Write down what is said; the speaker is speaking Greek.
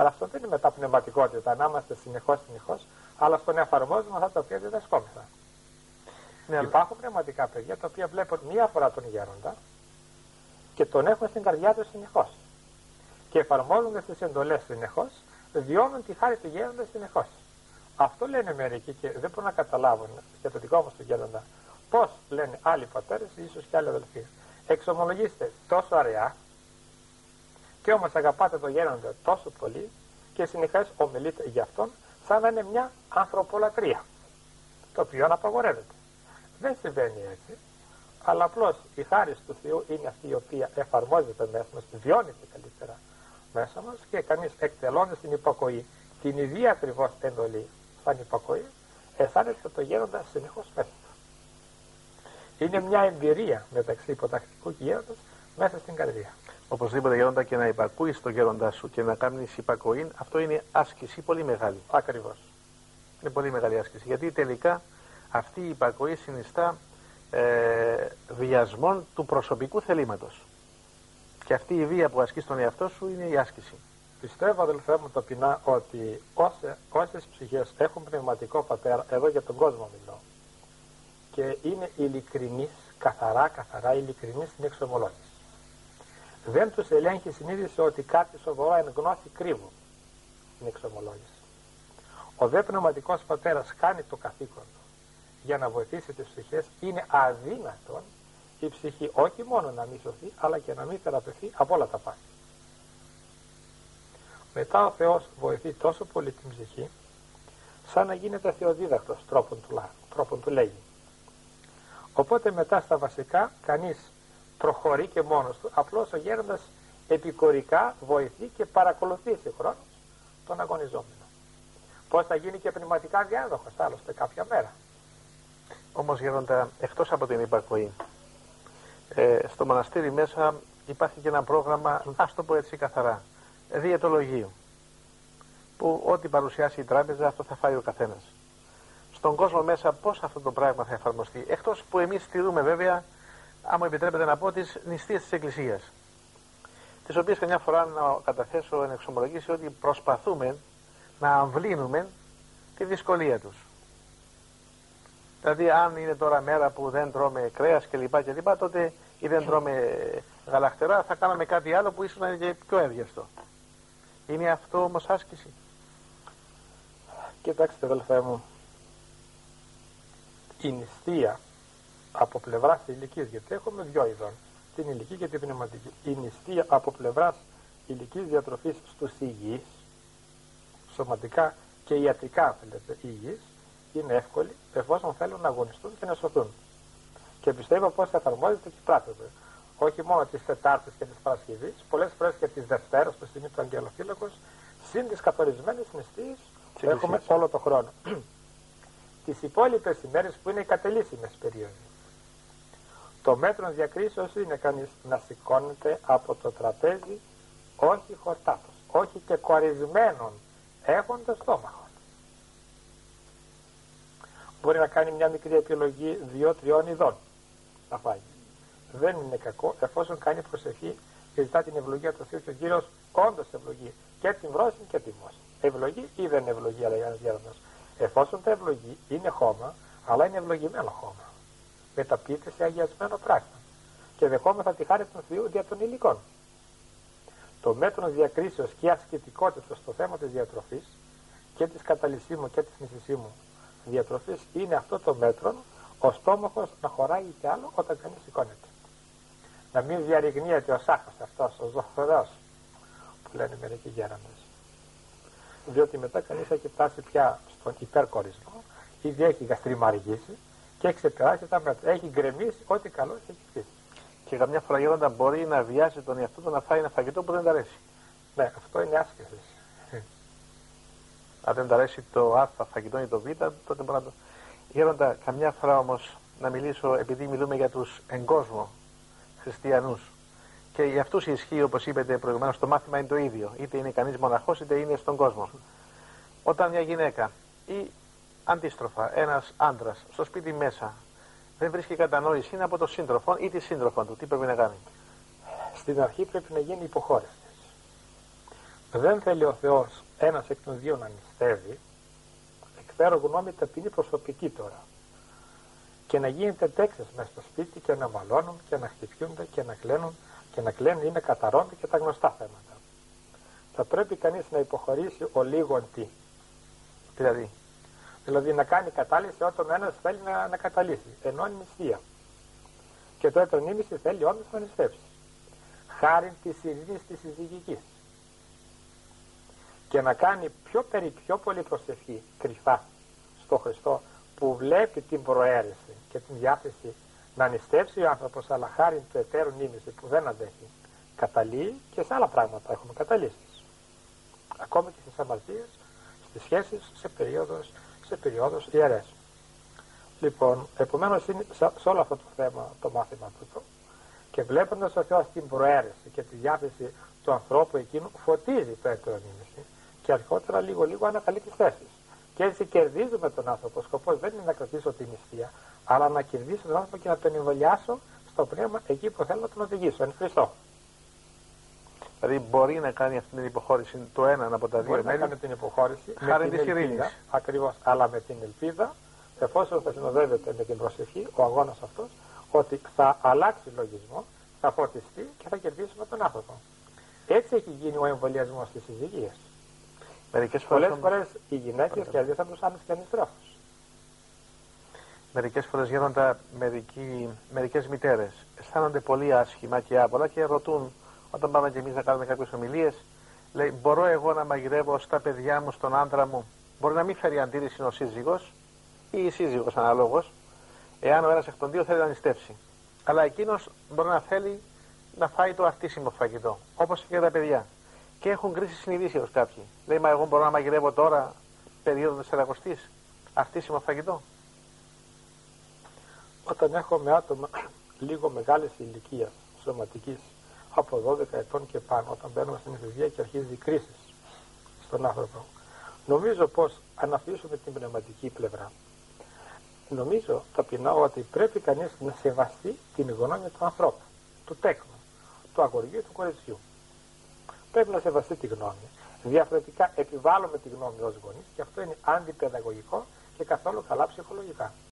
Αλλά αυτό δεν είναι μεταπνευματικότητα, να είμαστε συνεχώς, αλλά στο να εφαρμόζουμε αυτά τα οποία διδασκόμεθα. Ναι, υπάρχουν πνευματικά παιδιά τα οποία βλέπουν μία φορά τον γέροντα και τον έχουν στην καρδιά του συνεχώς. Και εφαρμόζοντας τις εντολές συνεχώς, βιώνουν τη χάρη του γέροντα συνεχώς. Αυτό λένε μερικοί και δεν μπορούν να καταλάβουν για το δικό μας του γέροντα. Πώς λένε άλλοι πατέρες, ίσως και άλλοι αδελφοί. Εξομολογήστε τόσο αραιά και όμως αγαπάτε τον γέροντα τόσο πολύ και συνεχώς ομιλείτε για αυτόν σαν να είναι μια ανθρωπολατρία, το οποίο απαγορεύεται. Δεν συμβαίνει έτσι, αλλά απλώς η χάρις του Θεού είναι αυτή η οποία εφαρμόζεται μέσα μας, βιώνεται καλύτερα μέσα μας και κανείς εκτελώντας την υπακοή, την ίδια ακριβώς εντολή σαν υπακοή, αισθάνεται το γέροντα συνεχώς μέσα του. Είναι μια εμπειρία μεταξύ υποτακτικού και γέροντος μέσα στην καρδία. Οπωσδήποτε γέροντα και να υπακούεις τον γέροντά σου και να κάνεις υπακοή, αυτό είναι άσκηση πολύ μεγάλη. Ακριβώς. Είναι πολύ μεγάλη άσκηση, γιατί τελικά αυτή η υπακοή συνιστά βιασμόν του προσωπικού θελήματος. Και αυτή η βία που ασκείς στον εαυτό σου είναι η άσκηση. Πιστεύω, αδελφέ μου, ταπεινά, ότι όσες ψυχές έχουν πνευματικό πατέρα, εδώ για τον κόσμο μιλώ, και είναι ειλικρινείς, καθαρά ειλικρινείς στην εξομολόγηση. Δεν τους ελέγχει η συνείδηση ότι κάτι σοβαρό εν γνώση κρύβουν στην εξομολόγηση. Ο δε πνευματικός πατέρας κάνει το καθήκον του για να βοηθήσει τις ψυχές, είναι αδύνατον η ψυχή όχι μόνο να μην σωθεί, αλλά και να μην θεραπευθεί από όλα τα πάθη. Μετά ο Θεός βοηθεί τόσο πολύ την ψυχή, σαν να γίνεται θεοδίδακτος τρόπον του λέγει. Οπότε μετά στα βασικά κανείς προχωρεί και μόνος του, απλώς ο γέροντας επικορικά βοηθεί και παρακολουθεί σε χρόνος τον αγωνιζόμενο. Πώς θα γίνει και πνευματικά διάδοχος άλλωστε κάποια μέρα. Όμως γέροντα, εκτός από την υπακοή, στο μοναστήρι μέσα υπάρχει και ένα πρόγραμμα, ας το πω έτσι καθαρά, διαιτολογίου, που ό,τι παρουσιάσει η τράπεζα αυτό θα φάει ο καθένας. Στον κόσμο μέσα πώς αυτό το πράγμα θα εφαρμοστεί, εκτός που εμείς στηρούμε βέβαια, αν μου επιτρέπετε να πω, τις νηστείες της Εκκλησίας, τις οποίες καμιά φορά να καταθέσω εν εξομολογήσει ότι προσπαθούμε να αμβλύνουμε τη δυσκολία τους. Δηλαδή αν είναι τώρα μέρα που δεν τρώμε κρέας κλπ, τότε ή δεν τρώμε γαλαχτερά, θα κάναμε κάτι άλλο που ίσως να είναι και πιο εύγευστο. Είναι αυτό όμως άσκηση? Κοιτάξτε αδελφέ μου, η νηστεία από πλευράς ηλικής, γιατί έχουμε δυο ειδών, την ηλική και την πνευματική. Η νηστεία από πλευράς ηλικής διατροφής στους υγιείς, σωματικά και ιατρικά αν θέλετε υγιείς, είναι εύκολη εφόσον θέλουν να αγωνιστούν και να σωθούν. Και πιστεύω πως εφαρμόζεται και πράττεται. Όχι μόνο τις Τετάρτες και τις Παρασκευής, πολλές φορές και τις Δευτέρες, που στιγμή του Αγγελοφύλακος, συν τις καθορισμένες νηστείες που έχουμε όλο το χρόνο. Τις υπόλοιπες ημέρες που είναι οι κατελήσιμες περίοδοι. Το μέτρο διακρίσεως είναι κανείς να σηκώνεται από το τραπέζι όχι χορτάτος, όχι και κορισμένον, έχοντας στόμαχο. Μπορεί να κάνει μια μικρή επιλογή 2-3 ειδών να φάει. Δεν είναι κακό εφόσον κάνει προσευχή και ζητά την ευλογία του Θεού και ο Κύριος όντως ευλογεί και την βρόσιν και την μόσιν. Ευλογεί ή δεν ευλογεί, αλλά ένας γέροντας. Εφόσον τα ευλογεί είναι χώμα, αλλά είναι ευλογημένο χώμα. Μεταποιείται σε αγιασμένο πράγμα και δεχόμεθα τη χάρη του Θεού δια των υλικών. Το μέτρο διακρίσεως και ασκητικότητας στο θέμα της διατροφής και της καταλυσίμου και της νησισίμου διατροφής είναι αυτό το μέτρο, ο στόμαχος να χωράει κι άλλο όταν κανείς σηκώνεται. Να μην διαρριγνύεται ο σάχος αυτός, ο ζωφερός, που λένε μερικοί γέροντες. Διότι μετά κανείς έχει φτάσει πια στον υπερκορισμό, ήδη έχει γαστριμαργήσει και έχει ξεπεράσει τα μέτρα. Έχει γκρεμίσει ό,τι καλό έχει χτίσει. Και καμιά φορά γέροντα μπορεί να βιάσει τον εαυτό του να φάει ένα φαγητό που δεν τ' αρέσει. Ναι, αυτό είναι άσκηση. Αν δεν τ' αρέσει το Α φαγητό ή το Β, τότε μπορεί να το. Γέροντα, καμιά φορά όμως να μιλήσω, επειδή μιλούμε για τους εγκόσμο χριστιανούς. Και για αυτούς ισχύει, όπως είπατε προηγουμένως, το μάθημα είναι το ίδιο. Είτε είναι κανείς μοναχός, είτε είναι στον κόσμο. Όταν μια γυναίκα ή αντίστροφα ένας άντρας στο σπίτι μέσα δεν βρίσκει κατανόηση, είναι από τον σύντροφο ή τη σύντροφο του, τι πρέπει να κάνει? Στην αρχή πρέπει να γίνει υποχώρηση. δεν θέλει ο Θεός ένας εκ των δύο να νηστεύει, εκφέρω γνώμη ταπεινή προσωπική τώρα, και να γίνεται τέξες μέσα στο σπίτι και να μαλώνουν και να χτυπιούνται και να κλαίνουν και να κλαίνουν ή να καταρρώνται και τα γνωστά θέματα. Θα πρέπει κανείς να υποχωρήσει ο λίγον τι. Δηλαδή να κάνει κατάλυση όταν ο ένας θέλει να καταλύσει, ενώ είναι νηστεία. Και το έτρον ήμιση θέλει όντως να νηστεύσει. Χάριν της ειρήνης της συζυγικής. Και να κάνει πιο πολύ προσευχή κρυφά στο Χριστό, που βλέπει την προαίρεση και την διάθεση να νηστεύσει ο άνθρωπος, αλλά χάριν του εταίρου νήμιση που δεν αντέχει, καταλύει και σε άλλα πράγματα έχουμε καταλύσεις. Ακόμα και στις αμαρτίες, στις σχέσεις, σε περίοδους ιερές. Λοιπόν, επομένως είναι σε όλο αυτό το θέμα το μάθημα τούτο, και βλέποντας ο Θεός την προαίρεση και τη διάθεση του ανθρώπου εκείνου, φωτίζει το έτερο νήμιση και αρχότερα λίγο ανακαλεί τις θέσεις. Και έτσι κερδίζουμε τον άνθρωπο. Ο σκοπός δεν είναι να κρατήσω την νηστεία, αλλά να κερδίσω τον άνθρωπο και να τον εμβολιάσω στο πνεύμα εκεί που θέλω να τον οδηγήσω, εν Χριστώ. Δηλαδή μπορεί να κάνει αυτή την υποχώρηση το έναν από τα δύο μέρη. Μπορεί να κάνει την υποχώρηση χάρη της ειρήνης. Ακριβώς, αλλά με την ελπίδα, εφόσον θα συνοδεύεται με την προσευχή, ο αγώνας αυτός, ότι θα αλλάξει λογισμό, θα φωτιστεί και θα κερδίσουμε τον άνθρωπο. Έτσι έχει γίνει ο εμβολιασμός στις συζυγίες. Πολλές φορές οι γυναίκες κερδίσαν τους άλλους και αντιστρόφους. Μερικές φορές γίνονται μερικές μητέρες αισθάνονται πολύ άσχημα και άβολα και ρωτούν, όταν πάμε και εμείς να κάνουμε κάποιες ομιλίες, λέει, μπορώ εγώ να μαγειρεύω στα παιδιά μου, στον άντρα μου? Μπορεί να μην φέρει αντίρρηση ο σύζυγος ή η σύζυγος αναλόγως, εάν ο ένας εκ των δύο θέλει να νηστεύσει. Αλλά εκείνος μπορεί να θέλει να φάει το αρτίσιμο φαγητό, όπως και τα παιδιά. Και έχουν κρίση συνειδήσεως κάποιοι. Λέει, μα εγώ μπορώ να μαγειρεύω τώρα, περίοδο 40ης, αρτίσιμο φαγητό? Όταν έχουμε άτομα λίγο μεγάλης ηλικίας σωματικής, από 12 ετών και πάνω, όταν μπαίνουμε στην εφηβεία και αρχίζει η κρίση στον άνθρωπο, νομίζω πως αν αφήσουμε την πνευματική πλευρά, νομίζω ταπεινά ότι πρέπει κανείς να σεβαστεί την γνώμη του ανθρώπου, του τέκνου, του αγοριού ή του κοριτσιού. Πρέπει να σεβαστεί τη γνώμη. Διαφορετικά επιβάλλουμε τη γνώμη ως γονείς και αυτό είναι αντιπαιδαγωγικό και καθόλου καλά ψυχολογικά.